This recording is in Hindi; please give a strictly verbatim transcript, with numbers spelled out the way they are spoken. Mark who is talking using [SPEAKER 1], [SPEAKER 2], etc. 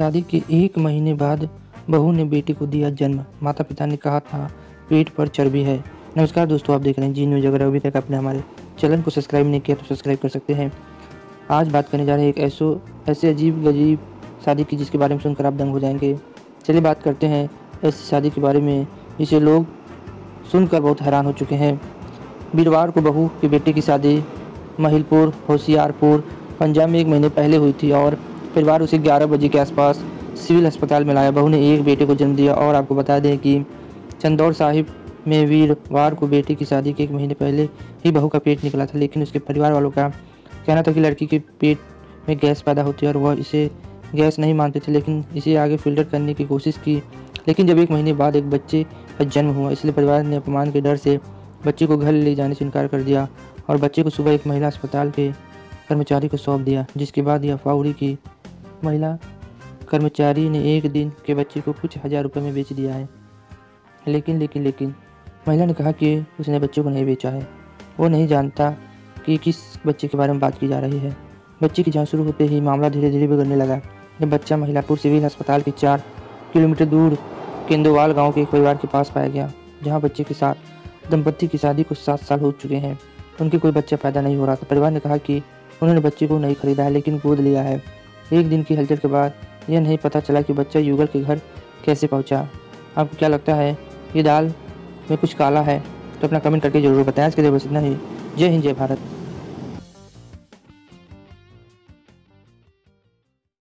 [SPEAKER 1] शादी के एक महीने बाद बहू ने बेटे को दिया जन्म। माता पिता ने कहा था पेट पर चर्बी है। नमस्कार दोस्तों, आप देख रहे हैं जी न्यूज़। अगर अभी तक आपने हमारे चैनल को सब्सक्राइब नहीं किया तो सब्सक्राइब कर सकते हैं। आज बात करने जा रहे हैं एक ऐसो ऐसे अजीब गजीब शादी की जिसके बारे में सुनकर आप दंग हो जाएंगे। चलिए बात करते हैं ऐसी शादी के बारे में जिसे लोग सुनकर बहुत हैरान हो चुके हैं। वीरवार को बहू के बेटे की शादी महिलपुर होशियारपुर पंजाब में एक महीने पहले हुई थी और परिवार उसे ग्यारह बजे के आसपास सिविल अस्पताल में लाया। बहू ने एक बेटे को जन्म दिया। और आपको बता दें कि चंदौर साहिब में वीरवार को बेटे की शादी के एक महीने पहले ही बहू का पेट निकला था, लेकिन उसके परिवार वालों का कहना था कि लड़की के पेट में गैस पैदा होती है और वह इसे गैस नहीं मानते थे, लेकिन इसे आगे फिल्टर करने की कोशिश की। लेकिन जब एक महीने बाद एक बच्चे का जन्म हुआ, इसलिए परिवार ने अपमान के डर से बच्चे को घर ले जाने से इनकार कर दिया और बच्चे को सुबह एक महिला अस्पताल के कर्मचारी को सौंप दिया, जिसके बाद यह अफवाह उड़ी कि महिला कर्मचारी ने एक दिन के बच्चे को कुछ हज़ार रुपये में बेच दिया है। लेकिन लेकिन लेकिन महिला ने कहा कि उसने बच्चे को नहीं बेचा है। वो नहीं जानता कि किस बच्चे के बारे में बात की जा रही है। बच्चे की जांच शुरू होते ही मामला धीरे धीरे बिगड़ने लगा। जब बच्चा महिलापुर सिविल अस्पताल के चार किलोमीटर दूर केंदोवाल गाँव के एक परिवार के पास पाया गया, जहाँ बच्चे के साथ दंपति की शादी को सात साल हो चुके हैं। उनके कोई बच्चा पैदा नहीं हो रहा था। परिवार ने कहा कि उन्होंने बच्चे को नहीं खरीदा है, लेकिन गोद लिया है। एक दिन की हलचल के बाद यह नहीं पता चला कि बच्चा युगल के घर कैसे पहुंचा। आपको क्या लगता है ये दाल में कुछ काला है? तो अपना कमेंट करके ज़रूर बताएं। आज के लिए बस इतना ही। जय हिंद, जय भारत।